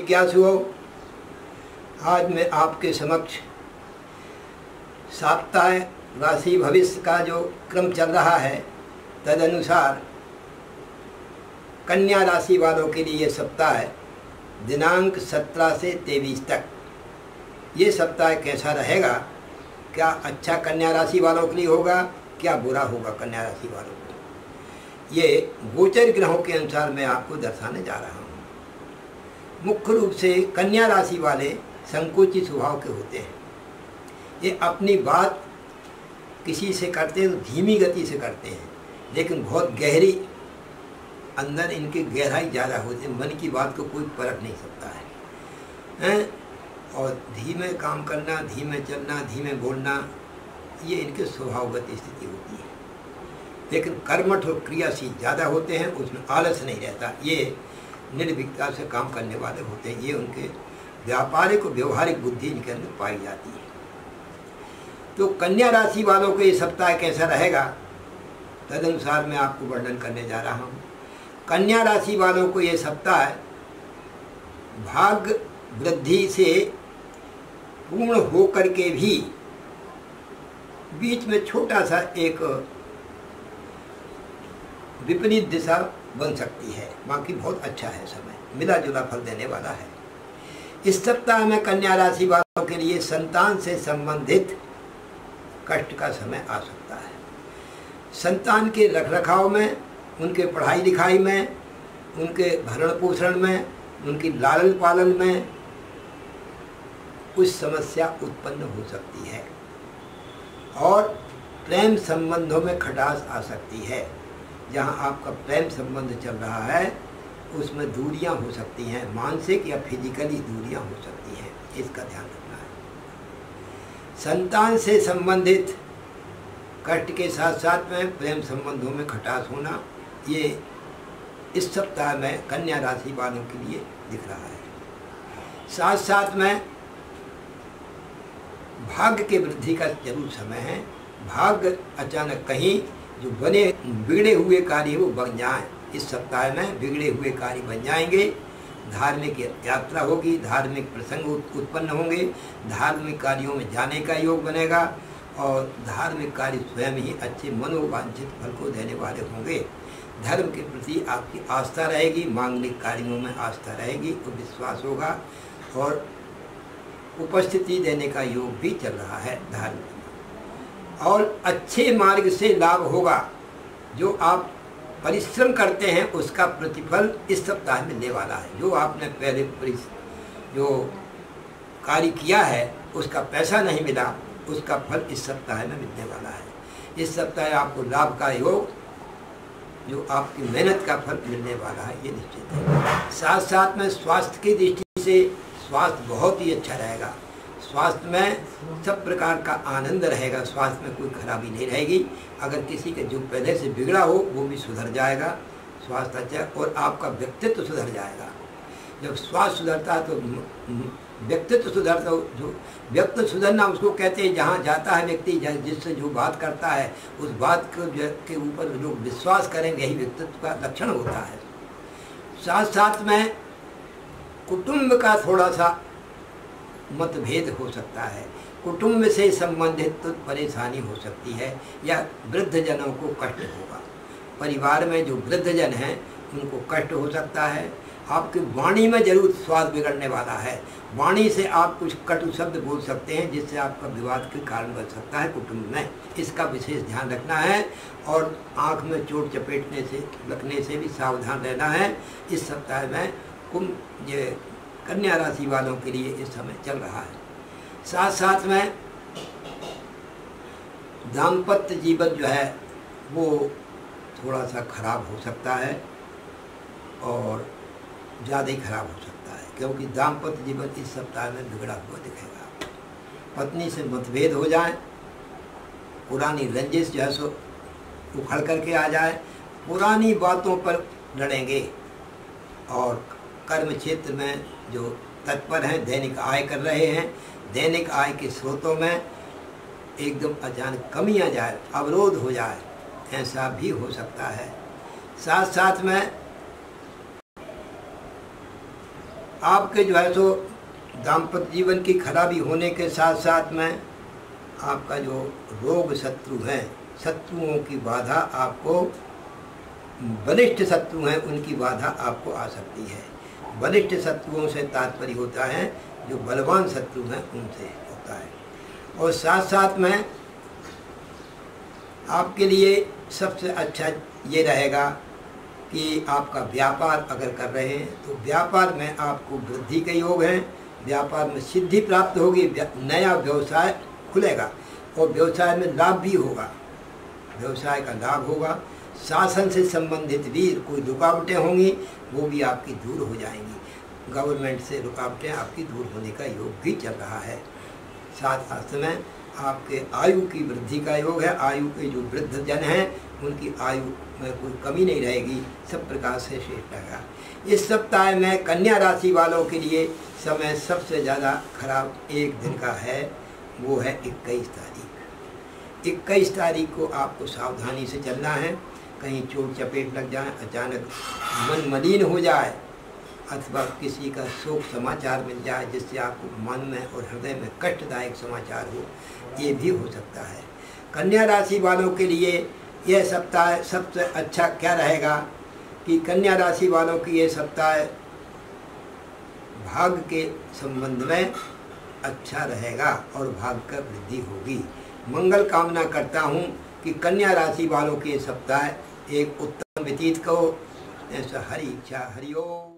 जिज्ञासुओं, आज मैं आपके समक्ष साप्ताहिक राशि भविष्य का जो क्रम चल रहा है तदनुसार कन्या राशि वालों के लिए ये सप्ताह है दिनांक 17 से 23 तक। ये सप्ताह कैसा रहेगा, क्या अच्छा कन्या राशि वालों के लिए होगा, क्या बुरा होगा कन्या राशि वालों को, ये गोचर ग्रहों के अनुसार मैं आपको दर्शाने जा रहा हूँ। मुख्य रूप से कन्या राशि वाले संकोची स्वभाव के होते हैं। ये अपनी बात किसी से करते हैं तो धीमी गति से करते हैं, लेकिन बहुत गहरी अंदर इनकी गहराई ज़्यादा होती है। मन की बात को कोई परख नहीं सकता है और धीमे काम करना, धीमे चलना, धीमे बोलना, ये इनके स्वभावगत स्थिति होती है। लेकिन कर्मठ और क्रियाशील ज़्यादा होते हैं, उसमें आलस नहीं रहता। ये निर्भीकता से काम करने वाले होते हैं। ये उनके व्यापारिक और व्यवहारिक बुद्धि इनके अंदर पाई जाती है। तो कन्या राशि वालों को ये सप्ताह कैसा रहेगा तदनुसार मैं आपको वर्णन करने जा रहा हूँ। कन्या राशि वालों को ये सप्ताह भाग्य वृद्धि से पूर्ण होकर के भी बीच में छोटा सा एक विपरीत दिशा बन सकती है, बाकी बहुत अच्छा है समय, मिला जुला फल देने वाला है। इस सप्ताह में कन्या राशि वालों के लिए संतान से संबंधित कष्ट का समय आ सकता है। संतान के रखरखाव में, उनके पढ़ाई लिखाई में, उनके भरण पोषण में, उनकी लालन पालन में कुछ समस्या उत्पन्न हो सकती है और प्रेम संबंधों में खटास आ सकती है। जहाँ आपका प्रेम संबंध चल रहा है उसमें दूरियां हो सकती हैं, मानसिक या फिजिकली दूरियां हो सकती हैं, इसका ध्यान रखना है। संतान से संबंधित कष्ट के साथ साथ में प्रेम संबंधों में खटास होना, ये इस सप्ताह में कन्या राशि वालों के लिए दिख रहा है। साथ साथ में भाग्य के वृद्धि का जरूर समय है। भाग्य अचानक कहीं जो बने बिगड़े हुए कार्य वो बन जाएं, इस सप्ताह में बिगड़े हुए कार्य बन जाएंगे। धार्मिक यात्रा होगी, धार्मिक प्रसंग उत्पन्न होंगे, धार्मिक कार्यों में जाने का योग बनेगा और धार्मिक कार्य स्वयं ही अच्छे मनोवांछित फल को देने वाले होंगे। धर्म के प्रति आपकी आस्था रहेगी, मांगलिक कार्यों में आस्था रहेगी और विश्वास होगा और उपस्थिति देने का योग भी चल रहा है धार्मिक, और अच्छे मार्ग से लाभ होगा। जो आप परिश्रम करते हैं उसका प्रतिफल इस सप्ताह मिलने वाला है। जो आपने पहले जो कार्य किया है उसका पैसा नहीं मिला, उसका फल इस सप्ताह में मिलने वाला है। इस सप्ताह आपको लाभ का योग, जो आपकी मेहनत का फल मिलने वाला है, ये निश्चित है। साथ साथ में स्वास्थ्य की दृष्टि से स्वास्थ्य बहुत ही अच्छा रहेगा। स्वास्थ्य में सब प्रकार का आनंद रहेगा, स्वास्थ्य में कोई खराबी नहीं रहेगी। अगर किसी के जो पहले से बिगड़ा हो वो भी सुधर जाएगा, स्वास्थ्य अच्छा, और आपका व्यक्तित्व सुधर जाएगा। जब स्वास्थ्य सुधरता है तो व्यक्तित्व सुधरता। जो व्यक्तित्व सुधरना उसको कहते हैं जहाँ जाता है व्यक्ति, जिससे जो बात करता है उस बात के ऊपर लोग विश्वास करेंगे, यही व्यक्तित्व का लक्षण होता है। साथ साथ में कुटुंब का थोड़ा सा मतभेद हो सकता है, कुटुंब से संबंधित तो परेशानी हो सकती है या वृद्धजनों को कष्ट होगा। परिवार में जो वृद्धजन हैं उनको कष्ट हो सकता है। आपकी वाणी में जरूर स्वाद बिगड़ने वाला है, वाणी से आप कुछ कटु शब्द बोल सकते हैं जिससे आपका विवाद के कारण बन सकता है कुटुंब में, इसका विशेष ध्यान रखना है। और आँख में चोट चपेटने से लगने से भी सावधान रहना है। इस सप्ताह में कुंभ ये कन्या राशि वालों के लिए इस समय चल रहा है। साथ साथ में दाम्पत्य जीवन जो है वो थोड़ा सा खराब हो सकता है और ज़्यादा ही खराब हो सकता है, क्योंकि दाम्पत्य जीवन इस सप्ताह में बिगड़ा हुआ दिखेगा। पत्नी से मतभेद हो जाए, पुरानी रंजिश जो है सो उखड़ करके आ जाए, पुरानी बातों पर लड़ेंगे और कर्म क्षेत्र में जो तत्पर हैं, दैनिक आय कर रहे हैं, दैनिक आय के स्रोतों में एकदम अचानक कमी आ जाए, अवरोध हो जाए, ऐसा भी हो सकता है। साथ साथ में आपके जो है सो दाम्पत्य जीवन की खराबी होने के साथ साथ में आपका जो रोग शत्रु हैं, शत्रुओं की बाधा आपको, बलिष्ठ शत्रु हैं उनकी बाधा आपको आ सकती है। बलिष्ठ शत्रुओं से तात्पर्य होता है जो बलवान शत्रु हैं उनसे होता है। और साथ साथ में आपके लिए सबसे अच्छा ये रहेगा कि आपका व्यापार अगर कर रहे हैं तो व्यापार में आपको वृद्धि के योग हैं, व्यापार में सिद्धि प्राप्त होगी, नया व्यवसाय खुलेगा और व्यवसाय में लाभ भी होगा, व्यवसाय का लाभ होगा। शासन से संबंधित भी कोई रुकावटें होंगी वो भी आपकी दूर हो जाएंगी, गवर्नमेंट से रुकावटें आपकी दूर होने का योग भी चल रहा है। साथ साथ में आपके आयु की वृद्धि का योग है, आयु के जो वृद्ध जन हैं उनकी आयु में कोई कमी नहीं रहेगी, सब प्रकार से श्रेष्ठ रहेगा। इस सप्ताह में कन्या राशि वालों के लिए समय सबसे ज़्यादा खराब एक दिन का है, वो है 21 तारीख। 21 तारीख को आपको सावधानी से चलना है, कहीं चोट चपेट लग जाए, अचानक मन मलिन हो जाए अथवा किसी का शोक समाचार मिल जाए जिससे आपको मन में और हृदय में कष्टदायक समाचार हो, ये भी हो सकता है। कन्या राशि वालों के लिए यह सप्ताह सबसे अच्छा क्या रहेगा कि कन्या राशि वालों की ये सप्ताह भाग्य के संबंध में अच्छा रहेगा और भाग्य का वृद्धि होगी। मंगल कामना करता हूँ कि कन्या राशि वालों के सप्ताह एक उत्तम व्यतीत को। ऐसा हरि इच्छा, हरि ओम।